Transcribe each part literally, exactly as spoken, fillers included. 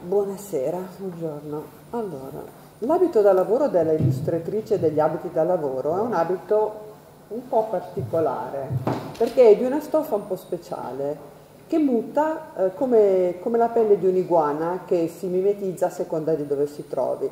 Buonasera, buongiorno. Allora, l'abito da lavoro della illustratrice degli abiti da lavoro è un abito un po' particolare, perché è di una stoffa un po' speciale, che muta eh, come, come la pelle di un'iguana che si mimetizza a seconda di dove si trovi.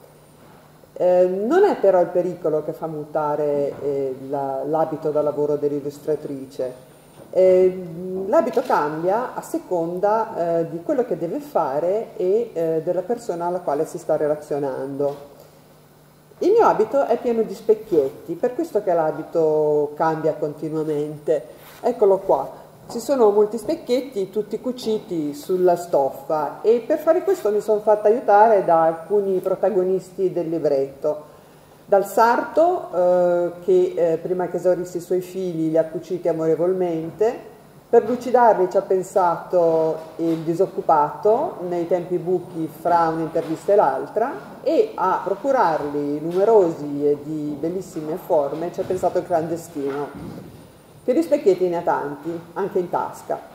Eh, non è però il pericolo che fa mutare eh, la, l'abito da lavoro dell'illustratrice. Eh, l'abito cambia a seconda eh, di quello che deve fare e eh, della persona alla quale si sta relazionando. Il mio abito è pieno di specchietti, per questo che l'abito cambia continuamente. Eccolo qua. Ci sono molti specchietti, tutti cuciti sulla stoffa, e per fare questo mi sono fatta aiutare da alcuni protagonisti del libretto. Dal sarto, eh, che eh, prima che esaurissi i suoi fili li ha cuciti amorevolmente. Per lucidarli ci ha pensato il disoccupato nei tempi buchi fra un'intervista e l'altra, e a procurarli numerosi e di bellissime forme ci ha pensato il clandestino, che di specchietti ne ha tanti, anche in tasca.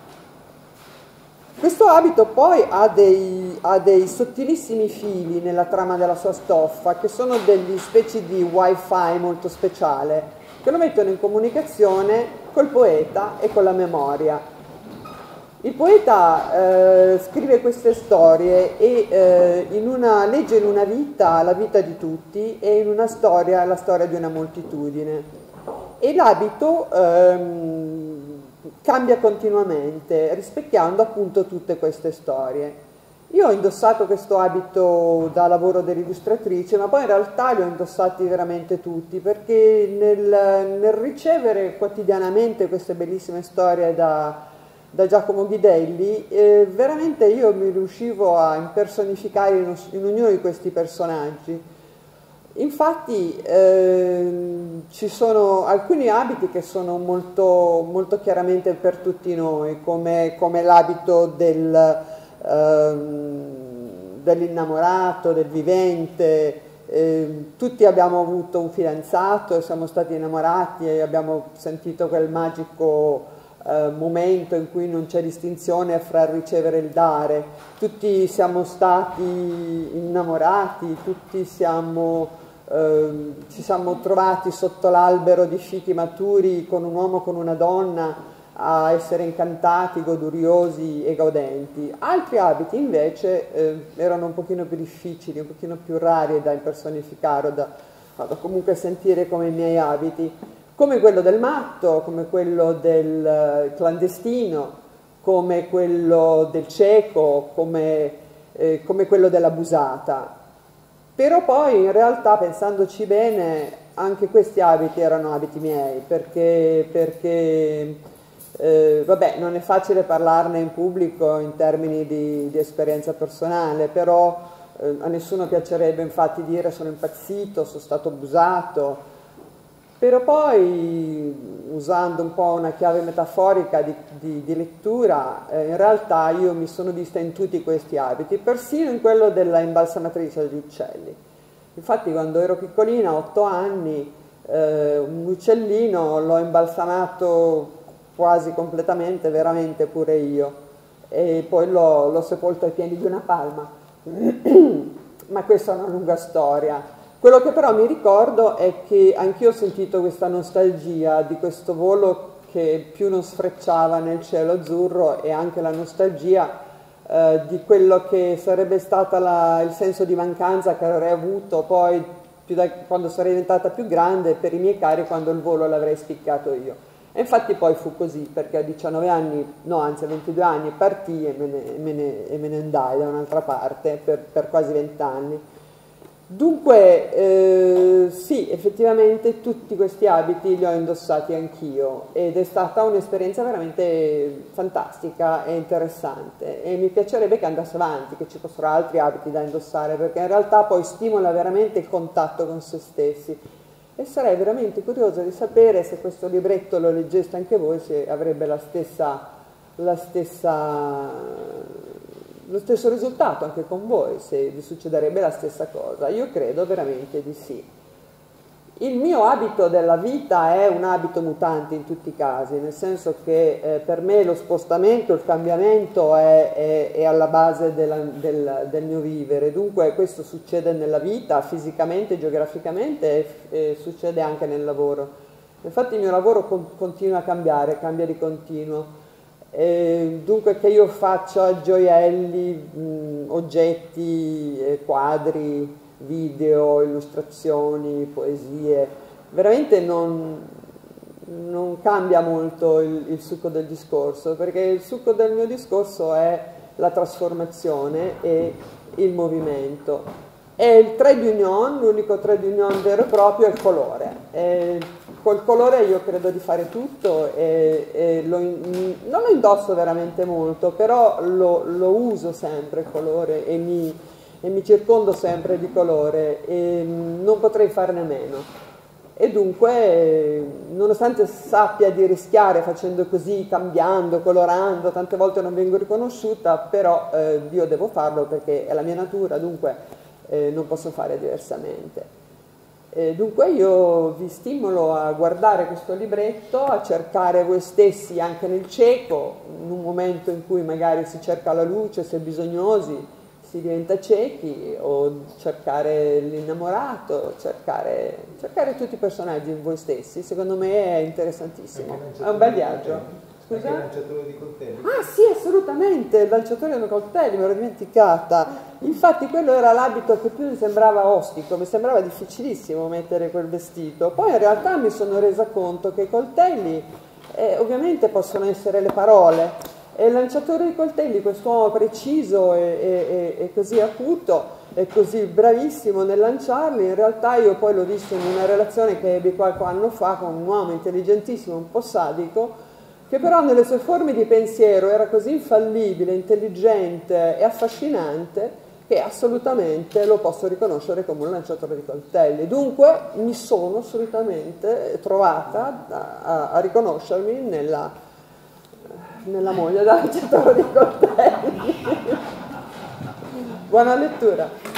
Questo abito poi ha dei, ha dei sottilissimi fili nella trama della sua stoffa, che sono degli specie di wifi molto speciale, che lo mettono in comunicazione col poeta e con la memoria. Il poeta eh, scrive queste storie e eh, in una, legge in una vita la vita di tutti, e in una storia la storia di una moltitudine. E l'abito ehm, cambia continuamente, rispecchiando appunto tutte queste storie. Io ho indossato questo abito da lavoro dell'illustratrice, ma poi in realtà li ho indossati veramente tutti, perché nel, nel ricevere quotidianamente queste bellissime storie da, da Giacomo Ghidelli, eh, veramente io mi riuscivo a impersonificare in, in ognuno di questi personaggi. Infatti eh, ci sono alcuni abiti che sono molto, molto chiaramente per tutti noi, come, come l'abito del, ehm, dell'innamorato, del vivente. Eh, tutti abbiamo avuto un fidanzato e siamo stati innamorati e abbiamo sentito quel magico eh, momento in cui non c'è distinzione fra il ricevere e il dare. Tutti siamo stati innamorati, tutti siamo... Uh, ci siamo trovati sotto l'albero di fichi maturi con un uomo, con una donna, a essere incantati, goduriosi e gaudenti. Altri abiti invece eh, erano un pochino più difficili, un pochino più rari da impersonificare o da, da comunque sentire come i miei abiti, come quello del matto, come quello del clandestino, come quello del cieco, come, eh, come quello dell'abusata. Però poi in realtà, pensandoci bene, anche questi abiti erano abiti miei, perché, perché eh, vabbè, non è facile parlarne in pubblico in termini di, di esperienza personale, però eh, a nessuno piacerebbe infatti dire sono impazzito, sono stato abusato. Però poi, usando un po' una chiave metaforica di, di, di lettura, eh, in realtà io mi sono vista in tutti questi abiti, persino in quello della imbalsamatrice degli uccelli. Infatti quando ero piccolina, a otto anni, eh, un uccellino l'ho imbalsamato quasi completamente, veramente pure io, e poi l'ho, l'ho sepolto ai piedi di una palma. Ma questa è una lunga storia. Quello che però mi ricordo è che anch'io ho sentito questa nostalgia di questo volo che più non sfrecciava nel cielo azzurro, e anche la nostalgia eh, di quello che sarebbe stato la, il senso di mancanza che avrei avuto poi più da, quando sarei diventata più grande per i miei cari, quando il volo l'avrei spiccato io. E infatti poi fu così, perché a diciannove anni, no anzi a ventidue anni, partii e me ne, me ne, e me ne andai da un'altra parte per, per quasi vent'anni. Dunque, eh, sì, effettivamente tutti questi abiti li ho indossati anch'io, ed è stata un'esperienza veramente fantastica e interessante, e mi piacerebbe che andasse avanti, che ci fossero altri abiti da indossare, perché in realtà poi stimola veramente il contatto con se stessi, e sarei veramente curiosa di sapere, se questo libretto lo leggeste anche voi, se avrebbe la stessa, la stessa lo stesso risultato anche con voi, se vi succederebbe la stessa cosa. Io credo veramente di sì. Il mio abito della vita è un abito mutante in tutti i casi, nel senso che eh, per me lo spostamento, il cambiamento è, è, è alla base della, del, del mio vivere, dunque questo succede nella vita, fisicamente, geograficamente e, e succede anche nel lavoro. Infatti il mio lavoro con, continua a cambiare, cambia di continuo, e dunque che io faccia gioielli, mh, oggetti, eh, quadri, video, illustrazioni, poesie, veramente non, non cambia molto il, il succo del discorso, perché il succo del mio discorso è la trasformazione e il movimento. E il trade union, l'unico trade union vero e proprio, è il colore. E col colore io credo di fare tutto e, e lo, non lo indosso veramente molto, però lo, lo uso sempre il colore e mi... e mi circondo sempre di colore e non potrei farne a meno. E dunque, nonostante sappia di rischiare facendo così, cambiando, colorando, tante volte non vengo riconosciuta, però eh, io devo farlo perché è la mia natura, dunque eh, non posso fare diversamente. E dunque io vi stimolo a guardare questo libretto, a cercare voi stessi anche nel cieco, in un momento in cui magari si cerca la luce, si è bisognosi, si diventa ciechi, o cercare l'innamorato, cercare, cercare tutti i personaggi in voi stessi, secondo me è interessantissimo, è un bel viaggio. Scusa? Anche il lanciatore di coltelli. Ah sì, assolutamente, il lanciatore di coltelli, me l'ho dimenticata. Infatti quello era l'abito che più mi sembrava ostico, mi sembrava difficilissimo mettere quel vestito. Poi in realtà mi sono resa conto che i coltelli eh, ovviamente possono essere le parole, e il lanciatore di coltelli, quest'uomo preciso e, e, e così acuto e così bravissimo nel lanciarli, in realtà io poi l'ho visto in una relazione che ebbi qualche anno fa con un uomo intelligentissimo, un po' sadico, che però nelle sue forme di pensiero era così infallibile, intelligente e affascinante che assolutamente lo posso riconoscere come un lanciatore di coltelli. Dunque mi sono assolutamente trovata a, a, a riconoscermi nella... nella moglie da lanciatore di coltelli. Buona lettura.